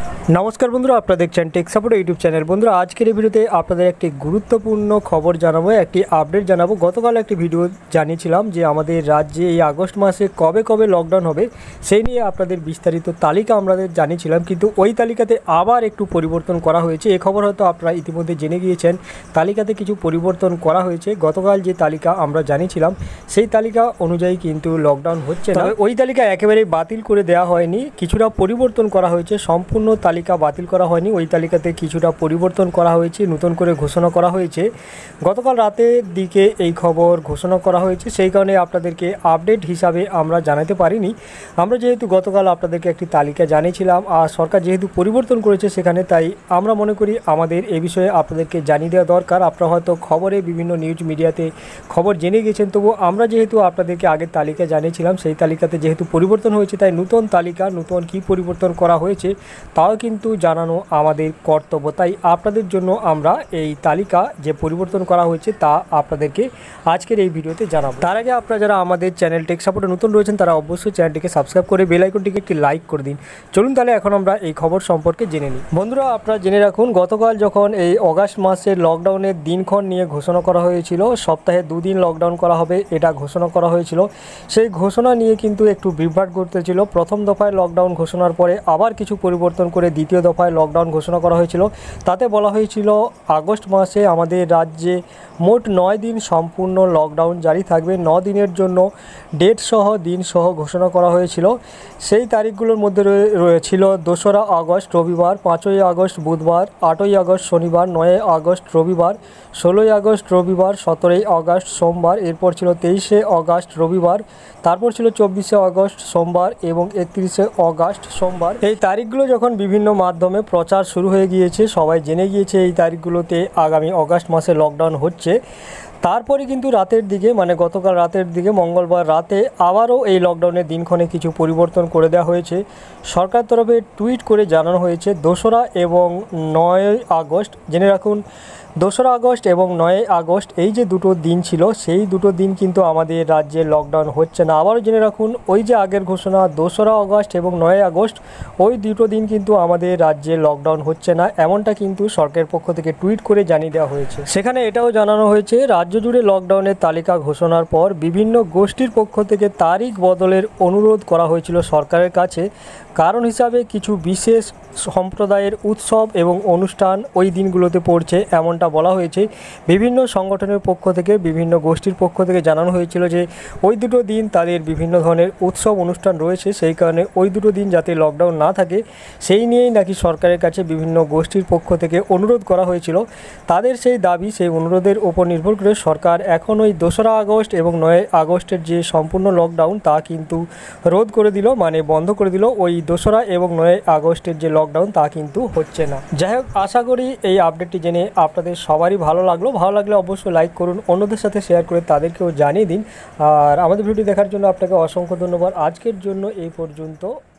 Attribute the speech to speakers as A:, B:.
A: नमस्कार बंधुरा आपनारा देखছেন টেক সাপোর্ট ইউটিউব চ্যানেল। বন্ধুরা আজকের এই ভিডিওতে আপনাদের একটি গুরুত্বপূর্ণ খবর জানাবো, একটি আপডেট জানাবো। গতকাল একটি ভিডিও জানিয়েছিলাম যে আমাদের রাজ্যে এই আগস্ট মাসে কবে কবে লকডাউন হবে সেই নিয়ে আপনাদের বিস্তারিত তালিকা আমাদের জানিয়েছিলাম, কিন্তু ওই তালিকাতে আবার একটু পরিবর্তন করা হয়েছে। এই খবর হয়তো আপনারা ইতিমধ্যে জেনে গিয়েছেন, তালিকাতে কিছু পরিবর্তন করা হয়েছে। গতকাল যে তালিকা আমরা জানিয়েছিলাম সেই তালিকা অনুযায়ী কিন্তু লকডাউন হচ্ছে না। ওই তালিকা একেবারেই বাতিল করে দেওয়া হয়নি, কিছুটা পরিবর্তন করা হয়েছে। সম্পূর্ণ তালিকা বাতিল করা হয়নি, ওই তালিকাতে কিছুটা পরিবর্তন করা হয়েছে, নতুন করে ঘোষণা করা হয়েছে। গতকাল রাতের দিকে এই খবর ঘোষণা করা হয়েছে, সেই কারণে আপনাদেরকে আপডেট হিসাবে আমরা জানাতে পারিনি। আমরা যেহেতু গতকাল আপনাদেরকে একটি তালিকা জানিয়েছিলাম আর সরকার যেহেতু পরিবর্তন করেছে সেখানে, তাই আমরা মনে করি আমাদের এ বিষয়ে আপনাদেরকে জানিয়ে দেওয়া দরকার। আপনারা হয়তো খবরে বিভিন্ন নিউজ মিডিয়াতে খবর জেনে গেছেন, তবু আমরা যেহেতু আপনাদেরকে আগের তালিকা জানিয়েছিলাম সেই তালিকাতে যেহেতু পরিবর্তন হয়েছে, তাই নতুন তালিকা নতুন কী পরিবর্তন করা হয়েছে তাও কিন্তু জানানো আমাদের কর্তব্য। তাই আপনাদের জন্য আমরা এই তালিকা যে পরিবর্তন করা হয়েছে তা আপনাদেরকে আজকের এই ভিডিওতে জানাবো। তার আগে আপনারা যারা আমাদের চ্যানেল টেক সাপোর্টে নতুন রয়েছেন তারা অবশ্যই চ্যানেলটিকে সাবস্ক্রাইব করে বেল আইকনটিকে একটি লাইক করে দিন। চলুন তাহলে এখন আমরা এই খবর সম্পর্কে জেনে নিই। বন্ধুরা আপনারা জেনে রাখুন, গতকাল যখন এই অগাস্ট মাসের লকডাউনের দিনক্ষণ নিয়ে ঘোষণা করা হয়েছিল, সপ্তাহে 2 দিন লকডাউন করা হবে এটা ঘোষণা করা হয়েছিল। সেই ঘোষণা নিয়ে কিন্তু একটু বিভ্রাট ঘটেছিল। প্রথম দফায় লকডাউন ঘোষণার পরে আবার কিছু পরিবর্তন করে দ্বিতীয় দফায় লকডাউন ঘোষণা করা হয়েছিল। তাতে বলা হয়েছিল আগস্ট মাসে আমাদের রাজ্যে মোট 9 দিন সম্পূর্ণ লকডাউন জারি থাকবে। 9 দিনের জন্য ডেট সহ দিন সহ ঘোষণা করা হয়েছিল। সেই তারিখগুলোর মধ্যে রয়েছিল 2রা আগস্ট রবিবার, 5ই আগস্ট বুধবার, 8ই আগস্ট শনিবার, 9ই আগস্ট রবিবার, 16ই আগস্ট রবিবার, 17ই আগস্ট সোমবার, এরপর ছিল 23শে আগস্ট রবিবার, তারপর ছিল 24শে আগস্ট সোমবার এবং 31শে আগস্ট সোমবার। এই তারিখগুলো যখন বিভিন্ন মাধ্যমে প্রচার শুরু হয়ে গিয়েছে, সবাই জেনে গিয়েছে এই তারিখগুলোতে আগামী আগস্ট মাসে লকডাউন হচ্ছে। তারপরে কিন্তু রাতের দিকে, মানে গতকাল রাতের দিকে মঙ্গলবার রাতে আবারও এই লকডাউনের দিনক্ষণে কিছু পরিবর্তন করে দেওয়া হয়েছে। সরকার তরফে টুইট করে জানানো হয়েছে 2রা এবং 9ই আগস্ট। জেনে রাখুন 2রা আগস্ট এবং 9ই আগস্ট এই যে দুটো দিন ছিল, সেই দুটো দিন কিন্তু আমাদের রাজ্যে লকডাউন হচ্ছে না। আবারও জেনে রাখুন, ওই যে আগের ঘোষণা 2রা আগস্ট এবং 9ই আগস্ট ওই দুটো দিন কিন্তু আমাদের রাজ্যে লকডাউন হচ্ছে না, এমনটা কিন্তু সরকারের পক্ষ থেকে টুইট করে জানিয়ে দেওয়া হয়েছে। সেখানে এটাও জানানো হয়েছে রাজ্য জুড়ে লকডাউনের তালিকা ঘোষণার পর বিভিন্ন গোষ্ঠীর পক্ষ থেকে তারিখ বদলের অনুরোধ করা হয়েছিল সরকারের কাছে। কারণ হিসাবে কিছু বিশেষ সম্প্রদায়ের উৎসব এবং অনুষ্ঠান ওই দিনগুলোতে পড়ছে, এমনটা বলা হয়েছে। বিভিন্ন সংগঠনের পক্ষ থেকে বিভিন্ন গোষ্ঠীর পক্ষ থেকে জানানো হয়েছিল যে ওই দুটো দিন তাদের বিভিন্ন ধরনের উৎসব অনুষ্ঠান রয়েছে, সেই কারণে ওই দুটো দিন যাতে লকডাউন না থাকে সেই নিয়েই নাকি সরকারের কাছে বিভিন্ন গোষ্ঠীর পক্ষ থেকে অনুরোধ করা হয়েছিল। তাদের সেই দাবি, সেই অনুরোধের ওপর নির্ভর করে সরকার এখন ওই 2রা আগস্ট এবং 9ই আগস্টের যে সম্পূর্ণ লকডাউন তা কিন্তু রোধ করে দিল, মানে বন্ধ করে দিল। ওই 2রা এবং 9ই আগস্টের যে লকডাউন তা কিন্তু হচ্ছে না। যাই হোক, আশা করি এই আপডেটটি জেনে আপনাদের সবারই ভালো লাগলো। ভালো লাগলে অবশ্যই লাইক করুন, অন্যদের সাথে শেয়ার করে তাদেরকেও জানিয়ে দিন। আর আমাদের ভিডিও দেখার জন্য আপনাকে অসংখ্য ধন্যবাদ। আজকের জন্য এই পর্যন্ত।